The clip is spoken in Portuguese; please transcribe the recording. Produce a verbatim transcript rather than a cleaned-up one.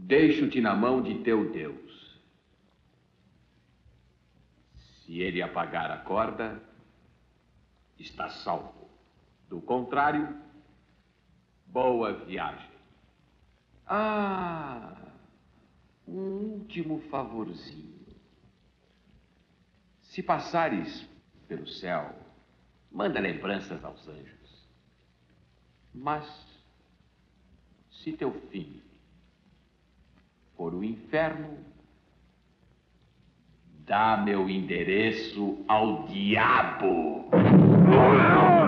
Deixo-te na mão de teu Deus. Se ele apagar a corda, está salvo. Do contrário, boa viagem. Ah, um último favorzinho. Se passares pelo céu, manda lembranças aos anjos. Mas, se teu fim for o inferno, dá meu endereço ao diabo.